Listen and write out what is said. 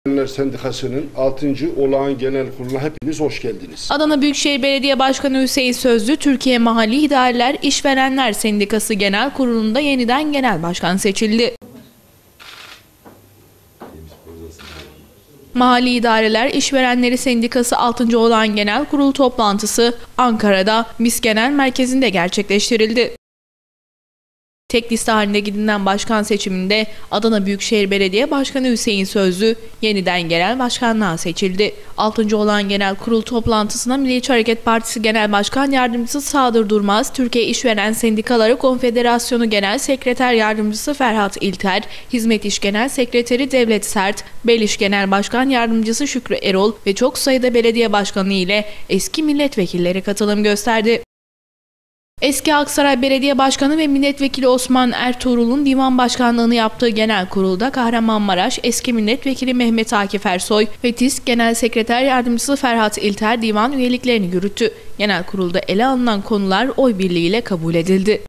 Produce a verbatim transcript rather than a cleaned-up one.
İşverenler Sendikası'nın altıncı Olağan Genel Kurulu'na hepiniz hoş geldiniz. Adana Büyükşehir Belediye Başkanı Hüseyin Sözlü, Türkiye Mahalli İdareler İşverenler Sendikası Genel Kurulu'nda yeniden genel başkan seçildi. Mahalli İdareler İşverenleri Sendikası altıncı Olağan Genel Kurulu toplantısı Ankara'da MİS Genel Merkezi'nde gerçekleştirildi. Tek liste halinde gidilen başkan seçiminde Adana Büyükşehir Belediye Başkanı Hüseyin Sözlü yeniden genel başkanlığa seçildi. altıncı Olağan Genel Kurul toplantısına Milliyetçi Hareket Partisi Genel Başkan Yardımcısı Sadır Durmaz, Türkiye İşveren Sendikaları Konfederasyonu Genel Sekreter Yardımcısı Ferhat İlter, Hizmet İş Genel Sekreteri Devlet Sert, Beliş Genel Başkan Yardımcısı Şükrü Erol ve çok sayıda belediye başkanı ile eski milletvekilleri katılım gösterdi. Eski Aksaray Belediye Başkanı ve Milletvekili Osman Ertuğrul'un divan başkanlığını yaptığı genel kurulda Kahramanmaraş eski Milletvekili Mehmet Akif Ersoy ve TİSK Genel Sekreter Yardımcısı Ferhat İlter divan üyeliklerini yürüttü. Genel kurulda ele alınan konular oy birliğiyle kabul edildi.